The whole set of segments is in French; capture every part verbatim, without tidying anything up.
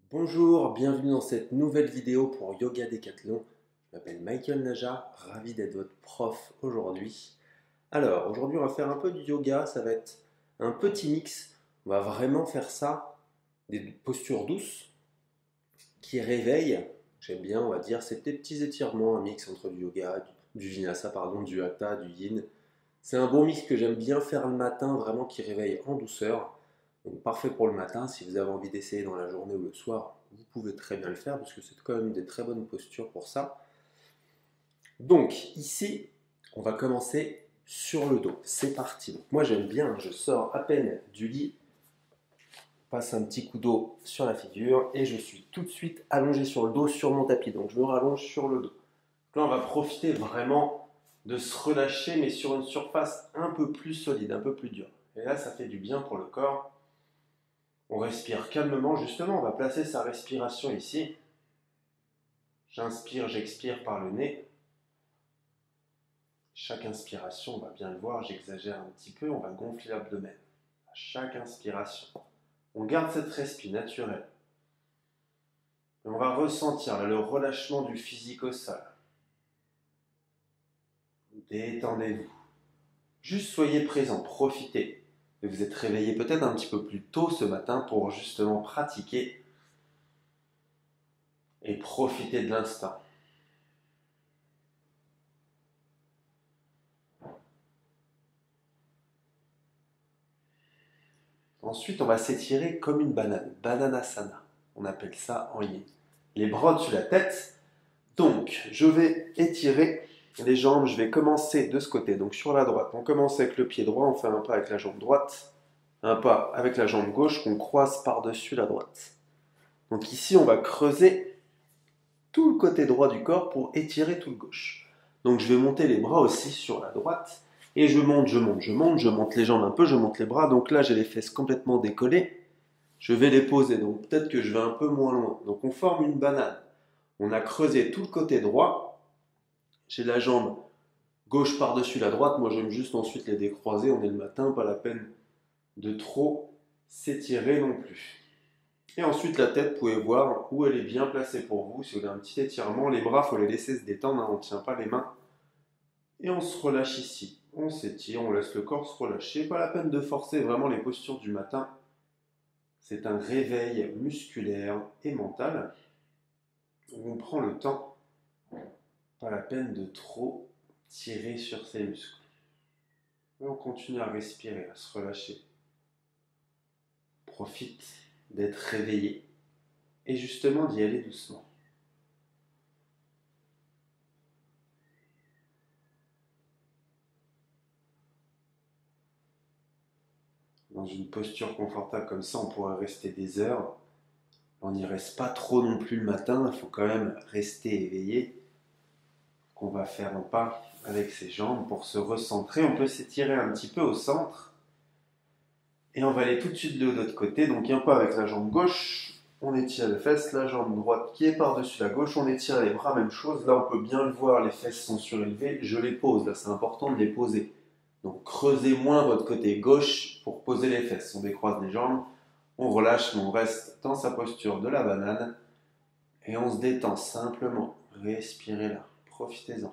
Bonjour, bienvenue dans cette nouvelle vidéo pour Yoga Décathlon. Je m'appelle Michael Naja, ravi d'être votre prof aujourd'hui. Alors, aujourd'hui on va faire un peu de yoga, ça va être un petit mix. On va vraiment faire ça, des postures douces qui réveillent. J'aime bien, on va dire, c'est des petits étirements, un mix entre du yoga, du, du vinyasa, pardon, du hatha, du yin. C'est un bon mix que j'aime bien faire le matin, vraiment qui réveille en douceur. Donc parfait pour le matin, si vous avez envie d'essayer dans la journée ou le soir, vous pouvez très bien le faire parce que c'est quand même des très bonnes postures pour ça. Donc ici, on va commencer sur le dos. C'est parti. Donc, moi j'aime bien, je sors à peine du lit, passe un petit coup d'eau sur la figure et je suis tout de suite allongé sur le dos sur mon tapis. Donc je me rallonge sur le dos. Donc là on va profiter vraiment de se relâcher mais sur une surface un peu plus solide, un peu plus dure. Et là ça fait du bien pour le corps. On respire calmement, justement, on va placer sa respiration ici. J'inspire, j'expire par le nez. Chaque inspiration, on va bien le voir, j'exagère un petit peu, on va gonfler l'abdomen. À chaque inspiration, on garde cette respiration naturelle. Et on va ressentir là, le relâchement du physique au sol. Détendez-vous. Juste soyez présent, profitez. Et vous êtes réveillé peut-être un petit peu plus tôt ce matin pour justement pratiquer et profiter de l'instant. Ensuite, on va s'étirer comme une banane, bananasana. On appelle ça en yin. Les bras au-dessus de la tête. Donc, je vais étirer les jambes. Je vais commencer de ce côté, donc sur la droite. On commence avec le pied droit, on fait un pas avec la jambe droite, un pas avec la jambe gauche qu'on croise par-dessus la droite. Donc ici, on va creuser tout le côté droit du corps pour étirer tout le gauche. Donc je vais monter les bras aussi sur la droite. Et je monte, je monte, je monte, je monte les jambes un peu, je monte les bras. Donc là, j'ai les fesses complètement décollées. Je vais les poser, donc peut-être que je vais un peu moins loin. Donc on forme une banane. On a creusé tout le côté droit. J'ai la jambe gauche par-dessus la droite. Moi, j'aime juste ensuite les décroiser. On est le matin, pas la peine de trop s'étirer non plus. Et ensuite, la tête, vous pouvez voir où elle est bien placée pour vous. Si vous avez un petit étirement, les bras, il faut les laisser se détendre. Hein, on ne tient pas les mains. Et on se relâche ici. On s'étire, on laisse le corps se relâcher. Pas la peine de forcer vraiment les postures du matin. C'est un réveil musculaire et mental. On prend le temps. Pas la peine de trop tirer sur ses muscles. Et on continue à respirer, à se relâcher. Profite d'être réveillé. Et justement d'y aller doucement. Dans une posture confortable comme ça, on pourrait rester des heures. On n'y reste pas trop non plus le matin, il faut quand même rester éveillé. On va faire un pas avec ses jambes pour se recentrer. On peut s'étirer un petit peu au centre. Et on va aller tout de suite de l'autre côté. Donc un pas avec la jambe gauche, on étire les fesses. La jambe droite qui est par-dessus la gauche, on étire les bras, même chose. Là on peut bien le voir, les fesses sont surélevées. Je les pose, là c'est important de les poser. Donc creusez moins votre côté gauche pour poser les fesses. On décroise les jambes, on relâche, mais on reste dans sa posture de la banane. Et on se détend simplement. Respirez là, profitez-en.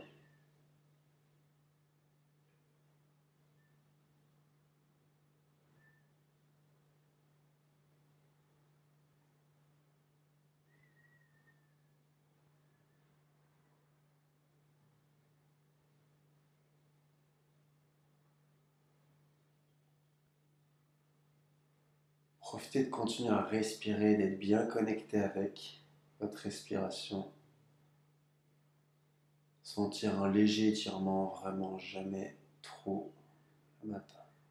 Profitez de continuer à respirer, d'être bien connecté avec votre respiration. Sentir un léger étirement, vraiment jamais trop le matin.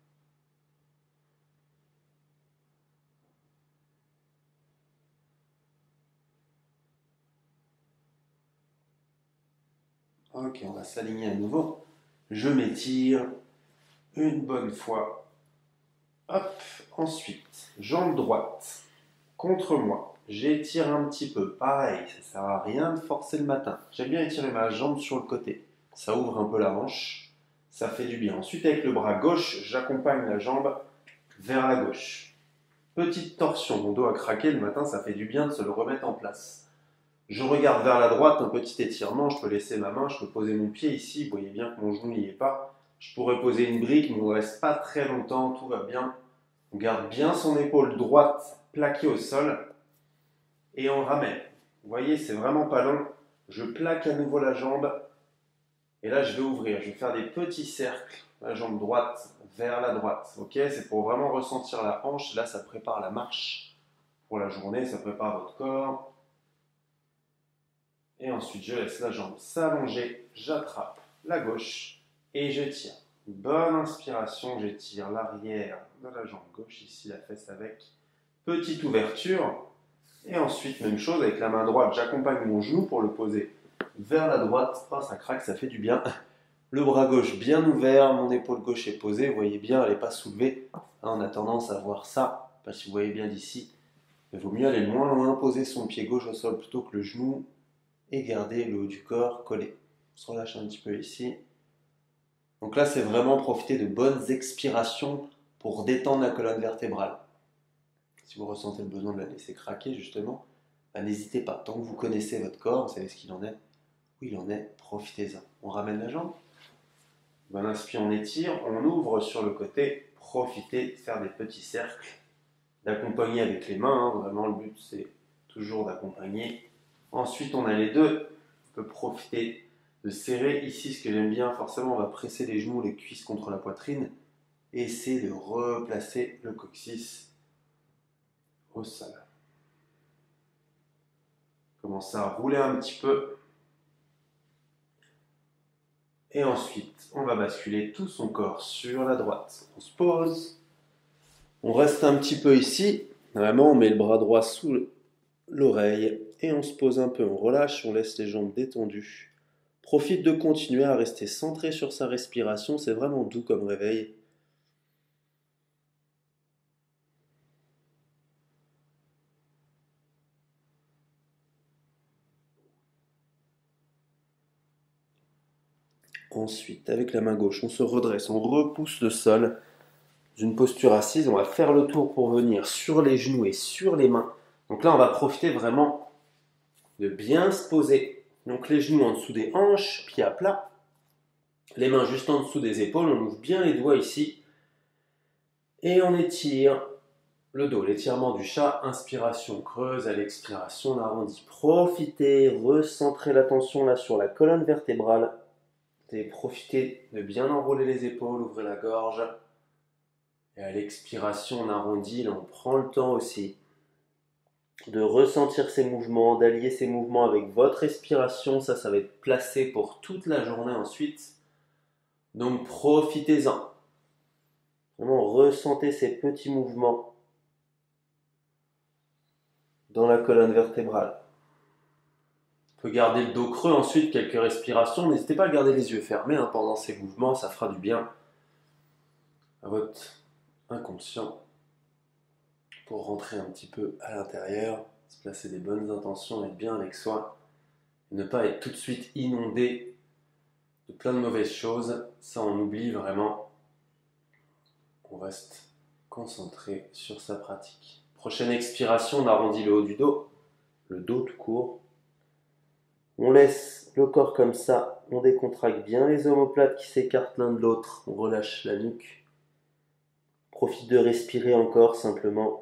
Ok, on va s'aligner à nouveau. Je m'étire une bonne fois. Hop, ensuite, jambe droite contre moi. J'étire un petit peu. Pareil, ça ne sert à rien de forcer le matin. J'aime bien étirer ma jambe sur le côté. Ça ouvre un peu la hanche. Ça fait du bien. Ensuite, avec le bras gauche, j'accompagne la jambe vers la gauche. Petite torsion, mon dos a craqué le matin, ça fait du bien de se le remettre en place. Je regarde vers la droite, un petit étirement, je peux laisser ma main, je peux poser mon pied ici, vous voyez bien que mon genou n'y est pas. Je pourrais poser une brique, mais on ne reste pas très longtemps, tout va bien. On garde bien son épaule droite plaquée au sol et on ramène. Vous voyez, c'est vraiment pas long. Je plaque à nouveau la jambe et là je vais ouvrir, je vais faire des petits cercles, la jambe droite vers la droite. Ok, c'est pour vraiment ressentir la hanche, là ça prépare la marche pour la journée, ça prépare votre corps. Et ensuite, je laisse la jambe s'allonger, j'attrape la gauche et je tire. Bonne inspiration, j'étire l'arrière de la jambe gauche, ici la fesse avec. Petite ouverture. Et ensuite, même chose avec la main droite, j'accompagne mon genou pour le poser vers la droite. Oh, ça craque, ça fait du bien. Le bras gauche bien ouvert, mon épaule gauche est posée. Vous voyez bien, elle n'est pas soulevée. On a tendance à voir ça, parce que vous voyez bien d'ici. Il vaut mieux aller le moins loin, poser son pied gauche au sol plutôt que le genou. Et garder le haut du corps collé. On se relâche un petit peu ici. Donc là, c'est vraiment profiter de bonnes expirations pour détendre la colonne vertébrale. Si vous ressentez le besoin de la laisser craquer, justement, bah, n'hésitez pas. Tant que vous connaissez votre corps, vous savez ce qu'il en est, où il en est, profitez-en. On ramène la jambe. On inspire, on étire, on ouvre sur le côté. Profitez de faire des petits cercles, d'accompagner avec les mains. Hein. Vraiment, le but, c'est toujours d'accompagner. Ensuite, on a les deux. On peut profiter de serrer ici. Ce que j'aime bien, forcément, on va presser les genoux, les cuisses contre la poitrine. Et essayer de replacer le coccyx au sol. Commencez à rouler un petit peu. Et ensuite, on va basculer tout son corps sur la droite. On se pose. On reste un petit peu ici. Vraiment, on met le bras droit sous l'oreille. Et on se pose un peu, on relâche, on laisse les jambes détendues. Profite de continuer à rester centré sur sa respiration, c'est vraiment doux comme réveil. Ensuite, avec la main gauche, on se redresse, on repousse le sol. D'une posture assise, on va faire le tour pour venir sur les genoux et sur les mains. Donc là, on va profiter vraiment de bien se poser. Donc les genoux en dessous des hanches, pieds à plat. Les mains juste en dessous des épaules, on ouvre bien les doigts ici. Et on étire le dos, l'étirement du chat. Inspiration creuse, à l'expiration, on arrondit. Profitez, recentrez l'attention là sur la colonne vertébrale. Et profitez de bien enrouler les épaules, ouvrez la gorge. Et à l'expiration, on arrondit, là on prend le temps aussi de ressentir ces mouvements, d'allier ces mouvements avec votre respiration. Ça, ça va être placé pour toute la journée ensuite. Donc profitez-en. Vraiment, ressentez ces petits mouvements dans la colonne vertébrale. On peut garder le dos creux ensuite, quelques respirations. N'hésitez pas à garder les yeux fermés hein, pendant ces mouvements, ça fera du bien à votre inconscient pour rentrer un petit peu à l'intérieur, se placer des bonnes intentions, être bien avec soi, et ne pas être tout de suite inondé de plein de mauvaises choses. Ça, on oublie vraiment. On reste concentré sur sa pratique. Prochaine expiration, on arrondit le haut du dos, le dos tout court. On laisse le corps comme ça, on décontracte bien les omoplates qui s'écartent l'un de l'autre, on relâche la nuque. Profite de respirer encore simplement.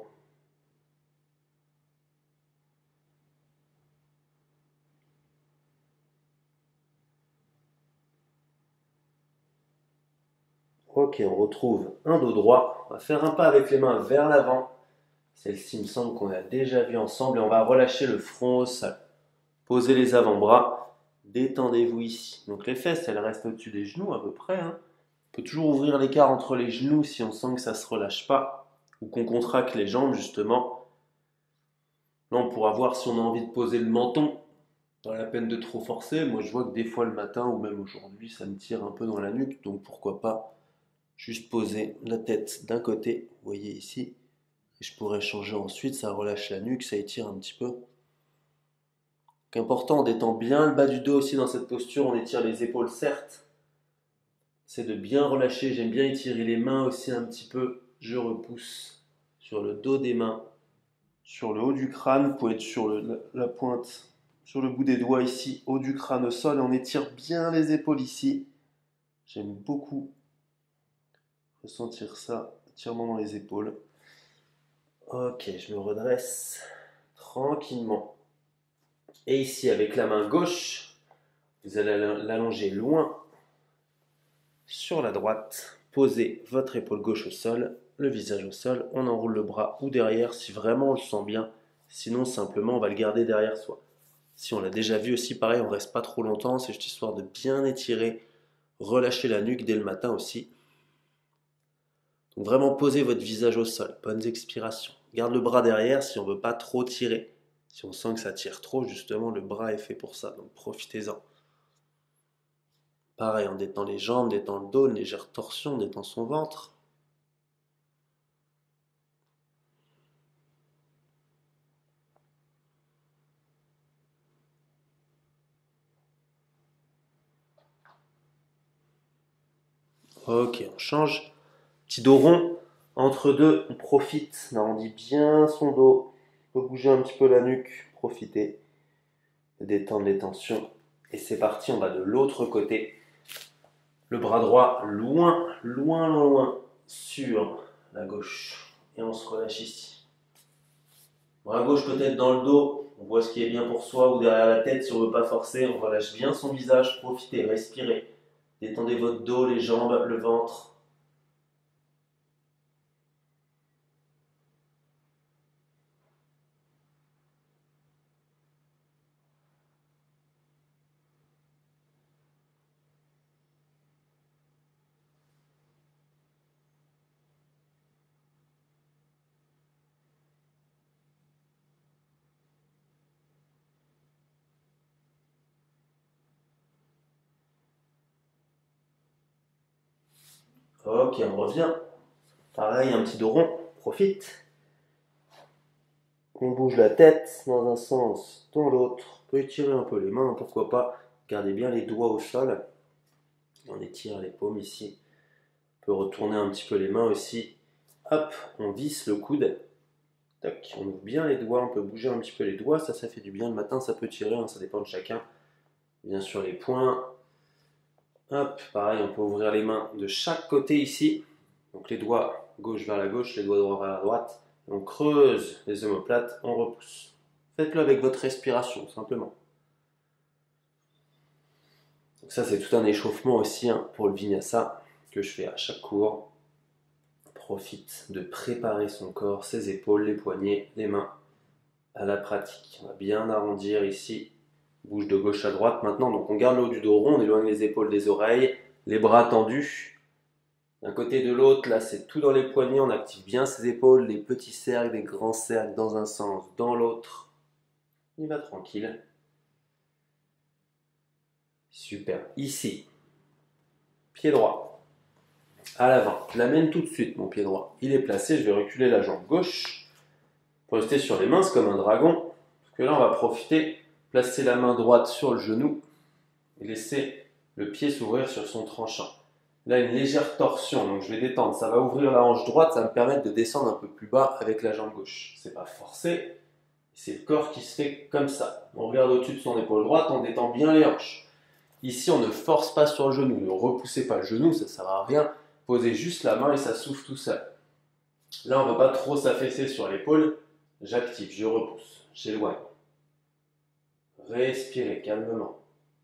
Ok, on retrouve un dos droit. On va faire un pas avec les mains vers l'avant. Celle-ci me semble qu'on a déjà vu ensemble. Et on va relâcher le front au sol. Posez les avant-bras. Détendez-vous ici. Donc les fesses, elles restent au-dessus des genoux à peu près. Hein. On peut toujours ouvrir l'écart entre les genoux si on sent que ça ne se relâche pas. Ou qu'on contracte les jambes justement. Là, on pourra voir si on a envie de poser le menton. Pas la peine de trop forcer. Moi, je vois que des fois le matin ou même aujourd'hui, ça me tire un peu dans la nuque. Donc pourquoi pas juste poser la tête d'un côté, vous voyez ici, et je pourrais changer ensuite, ça relâche la nuque, ça étire un petit peu. Donc important, on détend bien le bas du dos aussi dans cette posture, on étire les épaules certes, c'est de bien relâcher, j'aime bien étirer les mains aussi un petit peu, je repousse, sur le dos des mains, sur le haut du crâne. Vous pouvez être sur le, la pointe, sur le bout des doigts ici, haut du crâne au sol. Et on étire bien les épaules ici. J'aime beaucoup ressentir ça, étirement dans les épaules. Ok, je me redresse tranquillement. Et ici, avec la main gauche, vous allez l'allonger loin sur la droite. Posez votre épaule gauche au sol, le visage au sol. On enroule le bras ou derrière si vraiment on le sent bien. Sinon, simplement, on va le garder derrière soi. Si on l'a déjà vu aussi, pareil, on ne reste pas trop longtemps. C'est juste histoire de bien étirer, relâcher la nuque dès le matin aussi. Donc vraiment, posez votre visage au sol. Bonnes expirations. Garde le bras derrière si on ne veut pas trop tirer. Si on sent que ça tire trop, justement, le bras est fait pour ça. Donc profitez-en. Pareil, on détend les jambes, on détend le dos, une légère torsion, on détend son ventre. Ok, on change. Petit dos rond. Entre deux, on profite. On arrondit bien son dos. On peut bouger un petit peu la nuque. Profitez. Détendre les tensions. Et c'est parti, on va de l'autre côté. Le bras droit loin, loin, loin, loin sur la gauche. Et on se relâche ici. Bras gauche peut-être dans le dos. On voit ce qui est bien pour soi ou derrière la tête. Si on ne veut pas forcer, on relâche bien son visage. Profitez, respirez. Détendez votre dos, les jambes, le ventre. Ok, on revient. Pareil, un petit dos rond. Profite. On bouge la tête dans un sens, dans l'autre. On peut étirer un peu les mains, pourquoi pas. Gardez bien les doigts au sol. On étire les paumes ici. On peut retourner un petit peu les mains aussi. Hop, on visse le coude. Tac, on ouvre bien les doigts, on peut bouger un petit peu les doigts. Ça, ça fait du bien le matin, ça peut tirer, hein, ça dépend de chacun. Bien sûr, les poings. Hop, pareil, on peut ouvrir les mains de chaque côté ici. Donc les doigts gauche vers la gauche, les doigts droit vers la droite. On creuse les omoplates, on repousse. Faites-le avec votre respiration, simplement. Donc ça, c'est tout un échauffement aussi hein, pour le vinyasa que je fais à chaque cours. Profite de préparer son corps, ses épaules, les poignets, les mains à la pratique. On va bien arrondir ici. Bouge de gauche à droite maintenant. Donc on garde le haut du dos rond, on éloigne les épaules des oreilles, les bras tendus. D'un côté de l'autre, là c'est tout dans les poignets, on active bien ses épaules, les petits cercles, les grands cercles dans un sens, dans l'autre. Il va tranquille. Super. Ici, pied droit, à l'avant. Je l'amène tout de suite, mon pied droit. Il est placé, je vais reculer la jambe gauche. Pour rester sur les mains, c'est comme un dragon. Parce que là, on va profiter, placer la main droite sur le genou et laisser le pied s'ouvrir sur son tranchant. Là, une légère torsion, donc je vais détendre. Ça va ouvrir la hanche droite, ça va me permettre de descendre un peu plus bas avec la jambe gauche. C'est pas forcé, c'est le corps qui se fait comme ça. On regarde au-dessus de son épaule droite, on détend bien les hanches. Ici, on ne force pas sur le genou, ne repoussez pas le genou, ça ne sert à rien. Posez juste la main et ça s'ouvre tout seul. Là, on ne va pas trop s'affaisser sur l'épaule. J'active, je repousse, j'éloigne. Respirez calmement.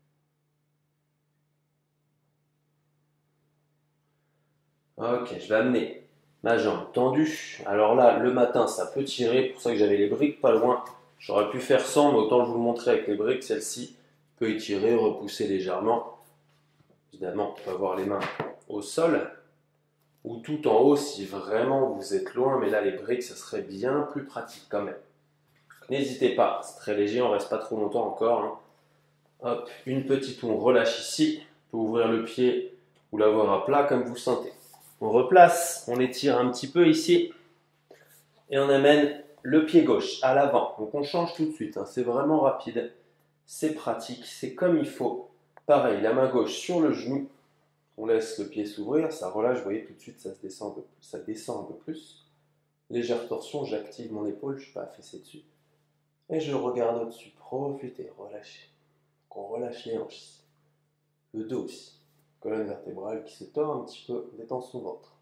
Ok, je vais amener ma jambe tendue. Alors là, le matin, ça peut tirer. C'est pour ça que j'avais les briques pas loin. J'aurais pu faire sans, mais autant je vous le montrer avec les briques. Celle-ci peut étirer, repousser légèrement. Évidemment, on peut avoir les mains au sol ou tout en haut si vraiment vous êtes loin. Mais là, les briques, ça serait bien plus pratique quand même. N'hésitez pas, c'est très léger, on reste pas trop longtemps encore. Hein. Hop, une petite, on relâche ici. On peut ouvrir le pied ou l'avoir à plat comme vous sentez. On replace, on étire un petit peu ici et on amène le pied gauche à l'avant. Donc on change tout de suite, hein. C'est vraiment rapide, c'est pratique, c'est comme il faut. Pareil, la main gauche sur le genou, on laisse le pied s'ouvrir, ça relâche, vous voyez tout de suite ça se descend un peu, ça descend un peu plus. Légère torsion, j'active mon épaule, je ne suis pas affaissé dessus. Et je regarde au-dessus. Profitez, relâchez. On relâche les hanches ici. Le dos aussi. Colonne vertébrale qui se tord un petit peu, détend son ventre.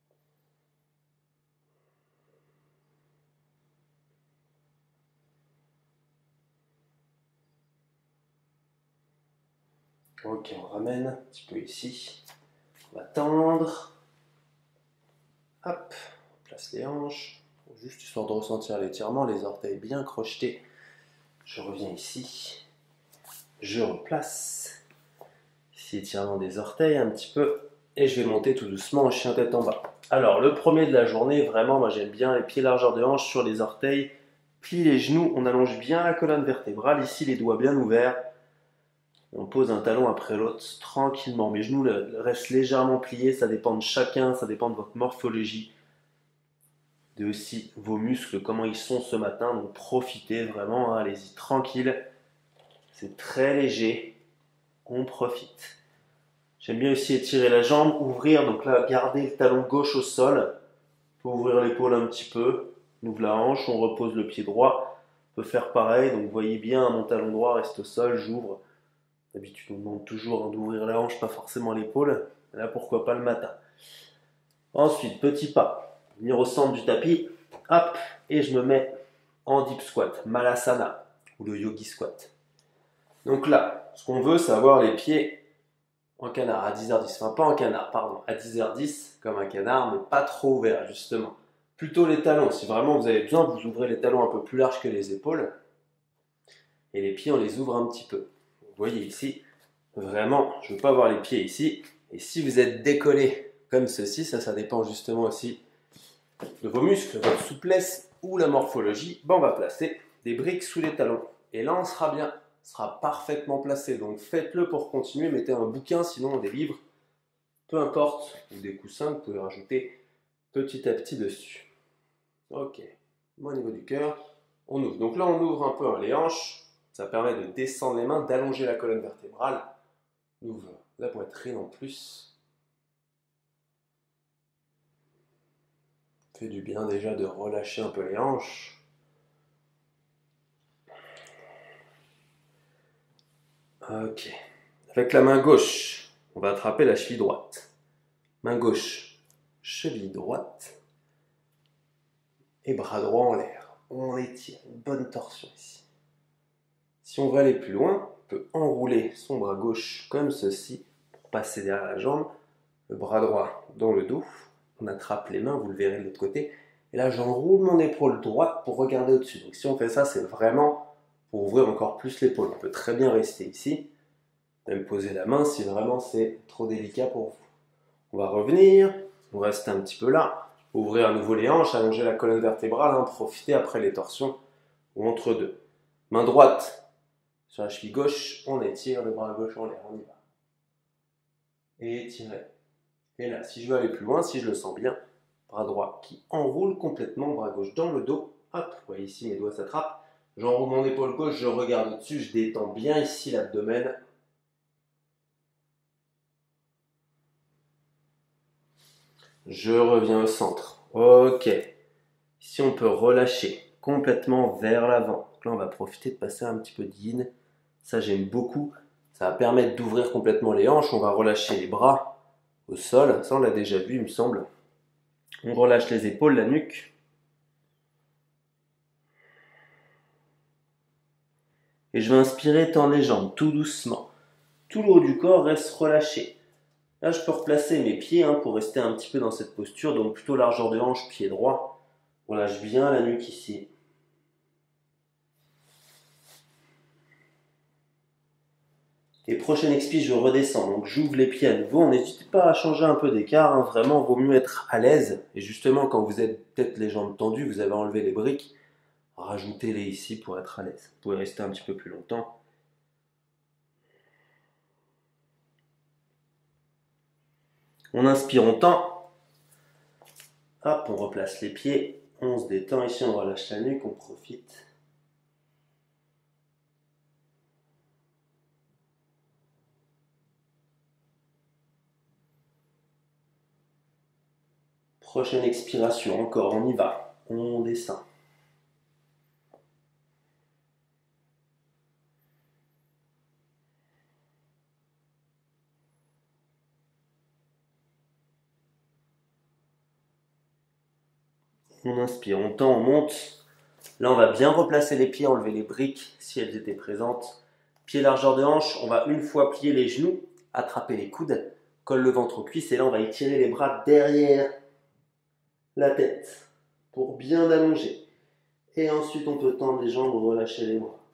Ok, on ramène un petit peu ici. On va tendre. Hop, on place les hanches. Juste histoire de ressentir l'étirement, les orteils bien crochetés. Je reviens ici. Je replace. Ici, étirement des orteils un petit peu. Et je vais monter tout doucement en chien tête en bas. Alors, le premier de la journée, vraiment, moi j'aime bien les pieds largeur de hanche sur les orteils. Plie les genoux, on allonge bien la colonne vertébrale. Ici, les doigts bien ouverts. On pose un talon après l'autre tranquillement. Mes genoux restent légèrement pliés, ça dépend de chacun, ça dépend de votre morphologie, de aussi vos muscles, comment ils sont ce matin. Donc profitez vraiment, hein, allez-y tranquille. C'est très léger, on profite. J'aime bien aussi étirer la jambe, ouvrir, donc là gardez le talon gauche au sol. On peut ouvrir l'épaule un petit peu, on ouvre la hanche, on repose le pied droit. On peut faire pareil, donc vous voyez bien, mon talon droit reste au sol, j'ouvre. D'habitude, on demande toujours d'ouvrir la hanche, pas forcément l'épaule. Là, pourquoi pas le matin. Ensuite, petit pas. Venir au centre du tapis. Hop, et je me mets en deep squat, malasana, ou le yogi squat. Donc là, ce qu'on veut, c'est avoir les pieds en canard à dix heures dix. Enfin, pas en canard, pardon, à dix heures dix, comme un canard, mais pas trop ouvert, justement. Plutôt les talons. Si vraiment vous avez besoin, vous ouvrez les talons un peu plus larges que les épaules. Et les pieds, on les ouvre un petit peu. Vous voyez ici, vraiment, je ne veux pas avoir les pieds ici. Et si vous êtes décollé comme ceci, ça, ça dépend justement aussi de vos muscles, votre souplesse ou la morphologie. Ben, on va placer des briques sous les talons. Et là, on sera bien, on sera parfaitement placé. Donc faites-le pour continuer. Mettez un bouquin, sinon des livres, peu importe, ou des coussins, vous pouvez rajouter petit à petit dessus. Ok, au niveau du cœur, on ouvre. Donc là, on ouvre un peu hein, les hanches. Ça permet de descendre les mains, d'allonger la colonne vertébrale. On ouvre la poitrine en plus. Fait du bien déjà de relâcher un peu les hanches. Ok. Avec la main gauche, on va attraper la cheville droite. Main gauche, cheville droite. Et bras droit en l'air. On étire, une bonne torsion ici. Si on veut aller plus loin, on peut enrouler son bras gauche comme ceci pour passer derrière la jambe. Le bras droit dans le dos. On attrape les mains, vous le verrez de l'autre côté. Et là, j'enroule mon épaule droite pour regarder au-dessus. Donc si on fait ça, c'est vraiment pour ouvrir encore plus l'épaule. On peut très bien rester ici. Même poser la main si vraiment c'est trop délicat pour vous. On va revenir. On reste un petit peu là. Ouvrir à nouveau les hanches, allonger la colonne vertébrale. Hein, profiter après les torsions ou entre deux. Main droite sur la cheville gauche. On étire le bras gauche en l'air. On y va. Et étirez. Et là, si je veux aller plus loin, si je le sens bien, bras droit qui enroule complètement, bras gauche dans le dos. Hop, vous voyez ici, mes doigts s'attrapent. J'enroule mon épaule gauche, je regarde au-dessus, je détends bien ici l'abdomen. Je reviens au centre. Ok. Ici, on peut relâcher complètement vers l'avant. Là, on va profiter de passer un petit peu de yin. Ça, j'aime beaucoup. Ça va permettre d'ouvrir complètement les hanches. On va relâcher les bras au sol. Ça, on l'a déjà vu, il me semble. On relâche les épaules, la nuque. Et je vais inspirer, tendre les jambes tout doucement. Tout le haut du corps reste relâché. Là, je peux replacer mes pieds hein, pour rester un petit peu dans cette posture. Donc plutôt largeur de hanche, pied droit. On lâche bien la nuque ici. Et prochaine expire, je redescends. Donc j'ouvre les pieds à nouveau. N'hésitez pas à changer un peu d'écart. Hein. Vraiment, il vaut mieux être à l'aise. Et justement, quand vous êtes peut-être les jambes tendues, vous avez enlevé les briques. Rajoutez-les ici pour être à l'aise. Vous pouvez rester un petit peu plus longtemps. On inspire, on tend. Hop, on replace les pieds. On se détend ici, on relâche la nuque, on profite. Prochaine expiration, encore, on y va. on descend. On inspire, on tend, on monte. Là, on va bien replacer les pieds, enlever les briques si elles étaient présentes. Pied largeur de hanche, on va une fois plier les genoux, attraper les coudes, colle le ventre aux cuisses et là, on va étirer les bras derrière la tête pour bien allonger. Et ensuite, on peut tendre les jambes, relâcher les bras.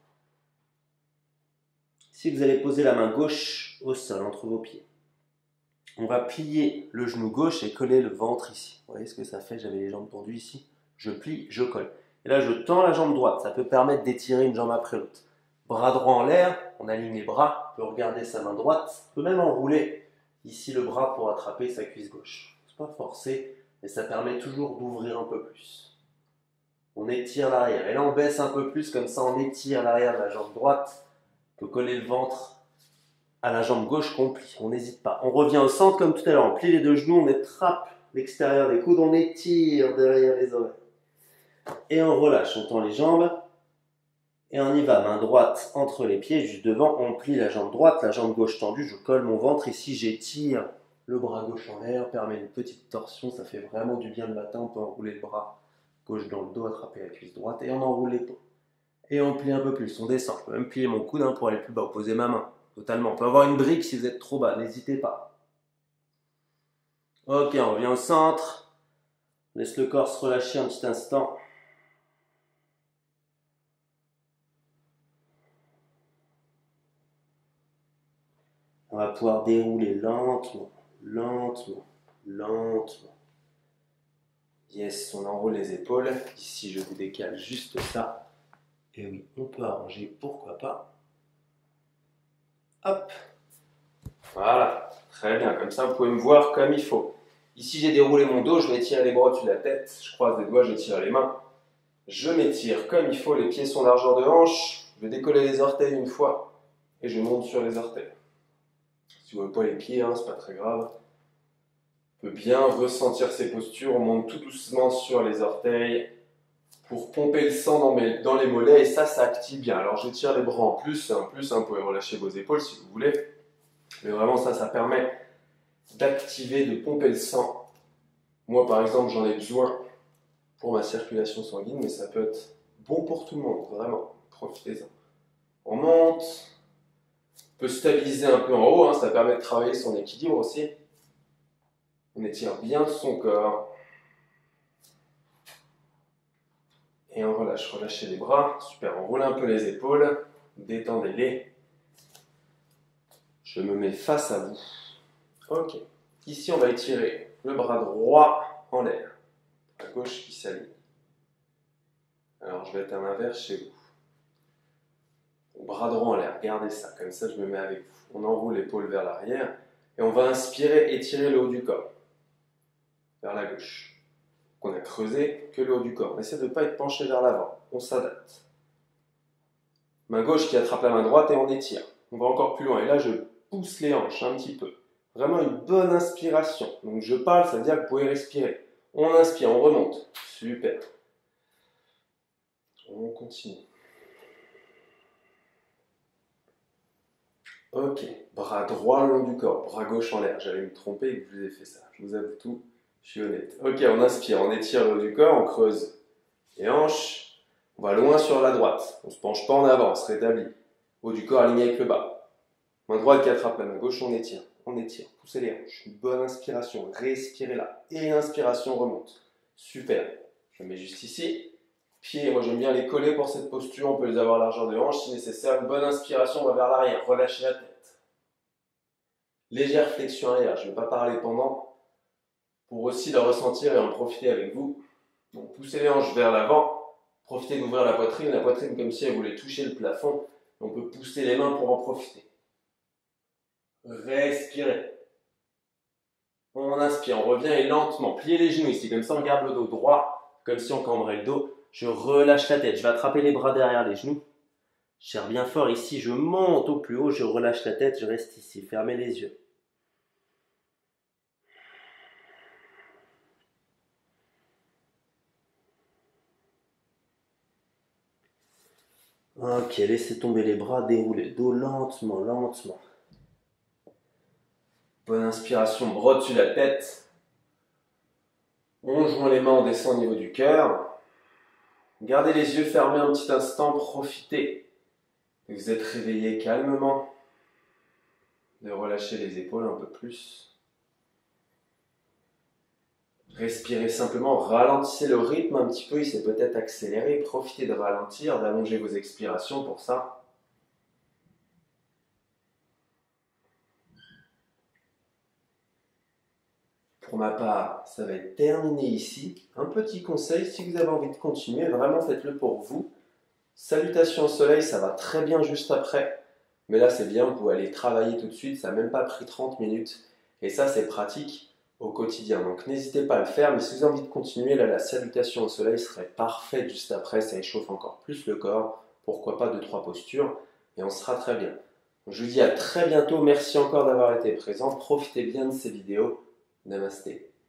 Si vous allez poser la main gauche au sol entre vos pieds, on va plier le genou gauche et coller le ventre ici. Vous voyez ce que ça fait? J'avais les jambes tendues ici. Je plie, je colle. Et là, je tends la jambe droite. Ça peut permettre d'étirer une jambe après l'autre. Bras droit en l'air, on aligne les bras. On peut regarder sa main droite. On peut même enrouler ici le bras pour attraper sa cuisse gauche. C'est pas forcé, mais ça permet toujours d'ouvrir un peu plus. On étire l'arrière. Et là, on baisse un peu plus. Comme ça, on étire l'arrière de la jambe droite. On peut coller le ventre à la jambe gauche qu'on plie, on n'hésite pas. On revient au centre comme tout à l'heure, on plie les deux genoux, on attrape l'extérieur des coudes, on étire derrière les oreilles. Et on relâche, on tend les jambes. Et on y va, main droite entre les pieds, juste devant, on plie la jambe droite, la jambe gauche tendue, je colle mon ventre. Ici, j'étire le bras gauche en l'air, permet une petite torsion, ça fait vraiment du bien le matin. On peut enrouler le bras gauche dans le dos, attraper la cuisse droite et on enroule l'épaule. Et on plie un peu plus, on descend. Je peux même plier mon coude hein, pour aller plus bas, poser ma main. Totalement. On peut avoir une brique si vous êtes trop bas, n'hésitez pas. Ok, on revient au centre. Laisse le corps se relâcher un petit instant. On va pouvoir dérouler lentement, lentement, lentement. Yes, on enroule les épaules. Ici, je vous décale juste ça. Et oui, on peut arranger, pourquoi pas. Hop. Voilà, très bien. Comme ça, vous pouvez me voir comme il faut. Ici, j'ai déroulé mon dos, je vais étirer les bras au-dessus de la tête. Je croise les doigts, j'étire les mains. Je m'étire comme il faut. Les pieds sont largeur de hanche. Je vais décoller les orteils une fois. Et je monte sur les orteils. Si vous ne voyez pas les pieds, hein, c'est pas très grave. On peut bien ressentir ces postures. On monte tout doucement sur les orteils pour pomper le sang dans, mes, dans les mollets. Et ça, ça active bien. Alors, j'étire les bras en plus. En plus, hein, vous pouvez relâcher vos épaules si vous voulez. Mais vraiment, ça, ça permet d'activer, de pomper le sang. Moi, par exemple, j'en ai besoin pour ma circulation sanguine, mais ça peut être bon pour tout le monde, vraiment. Profitez-en. On monte. On peut stabiliser un peu en haut, hein, ça permet de travailler son équilibre aussi. On étire bien tout son corps. Et on relâche. Relâchez les bras. Super, on roule un peu les épaules. Détendez-les. Je me mets face à vous. Ok. Ici, on va étirer le bras droit en l'air. La gauche qui s'aligne. Alors, je vais être à l'inverse chez vous. Bras droit en l'air. Gardez ça. Comme ça, je me mets avec vous. On enroule l'épaule vers l'arrière. Et on va inspirer, étirer le haut du corps. Vers la gauche. On a creusé que le haut du corps. On essaie de ne pas être penché vers l'avant. On s'adapte. Main gauche qui attrape la main droite et on étire. On va encore plus loin. Et là, je pousse les hanches un petit peu. Vraiment une bonne inspiration. Donc je parle, ça veut dire que vous pouvez respirer. On inspire, on remonte. Super. On continue. Ok. Bras droit le long du corps. Bras gauche en l'air. J'allais me tromper et que je vous ai fait ça. Je vous avoue tout. Je suis honnête. Ok, on inspire. On étire le haut du corps. On creuse les hanches. On va loin sur la droite. On ne se penche pas en avant. On se rétablit. Haut du corps aligné avec le bas. Main droite qui attrape la main gauche. On étire. On étire, poussez les hanches, une bonne inspiration, respirez là, et inspiration remonte. Super, je me mets juste ici, pieds, moi j'aime bien les coller pour cette posture, on peut les avoir à largeur de hanche si nécessaire, une bonne inspiration, on va vers l'arrière, relâchez la tête. Légère flexion arrière, je ne vais pas parler pendant, pour aussi la ressentir et en profiter avec vous. Donc poussez les hanches vers l'avant, profitez d'ouvrir la poitrine, la poitrine comme si elle voulait toucher le plafond, on peut pousser les mains pour en profiter. Respirez. On inspire, on revient et lentement. Pliez les genoux ici, comme ça on garde le dos droit, comme si on cambrait le dos. Je relâche la tête, je vais attraper les bras derrière les genoux. Je serre bien fort ici, je monte au plus haut, je relâche la tête, je reste ici. Fermez les yeux. Ok, laissez tomber les bras, déroulez le dos lentement, lentement. Bonne inspiration, bras dessus la tête. On joint les mains, on descend au niveau du cœur. Gardez les yeux fermés un petit instant, profitez. Vous êtes réveillé calmement. De relâcher les épaules un peu plus. Respirez simplement, ralentissez le rythme un petit peu, il s'est peut-être accéléré. Profitez de ralentir, d'allonger vos expirations pour ça. Pour ma part, ça va être terminé ici. Un petit conseil, si vous avez envie de continuer, vraiment faites-le pour vous. Salutations au soleil, ça va très bien juste après. Mais là, c'est bien, vous pouvez aller travailler tout de suite, ça n'a même pas pris trente minutes. Et ça, c'est pratique au quotidien. Donc n'hésitez pas à le faire, mais si vous avez envie de continuer, là, la salutation au soleil serait parfaite juste après. Ça échauffe encore plus le corps. Pourquoi pas deux, trois postures, et on sera très bien. Je vous dis à très bientôt. Merci encore d'avoir été présent. Profitez bien de ces vidéos. Namasté.